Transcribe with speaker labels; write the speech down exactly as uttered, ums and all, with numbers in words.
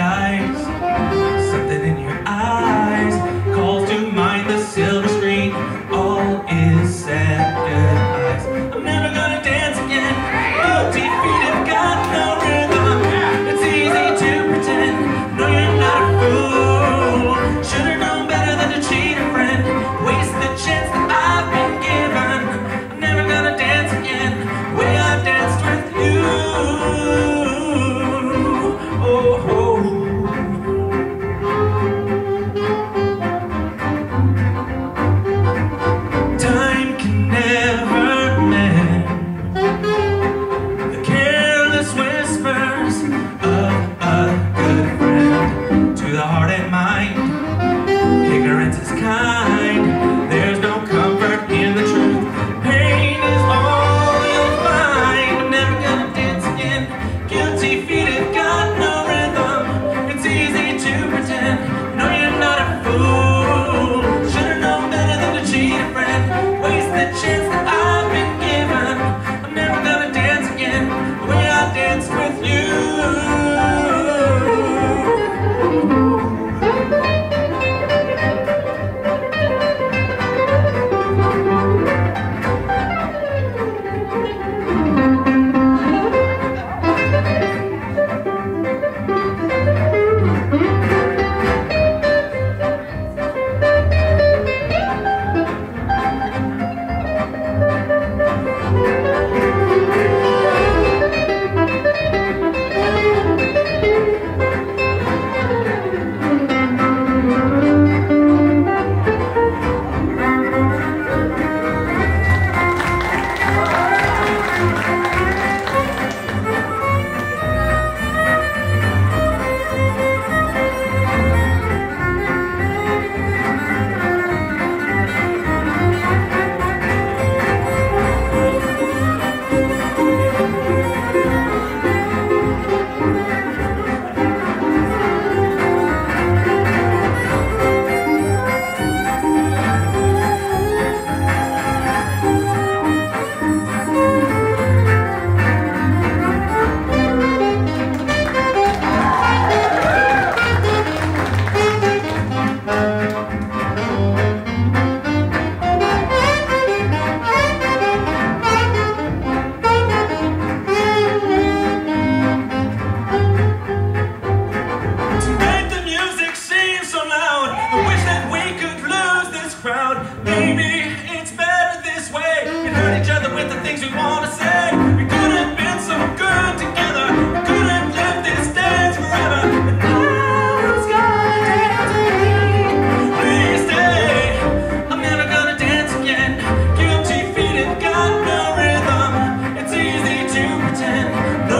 Speaker 1: skies. Something in your eyes calls to mind the silver screen. All is said goodbyes. I'm never gonna dance again. No defeated, got no rhythm. It's easy to pretend. No, you're not a fool. Should've known better than to cheat a friend. Waste the chance that I've been given. I'm never gonna dance again the way I danced with you. Oh, oh. Time can never mend the careless whispers of a good friend. To the heart and mind, ignorance is kind. There's no comfort in the truth. Pain is all you'll find. I'm never gonna dance again. Guilty feet have got no rhythm. It's easy to pretend. No, you're not a fool. Should've known better than to cheat a friend. Waste the chance that I've been given. I'm never gonna dance again the way I danced with you. Maybe it's better this way. We hurt each other with the things we want to say. We could have been so good together. We could have left this dance forever. But I was gonna dance again. Please stay. I'm never gonna dance again. Guilty feet have got no rhythm. It's easy to pretend. No,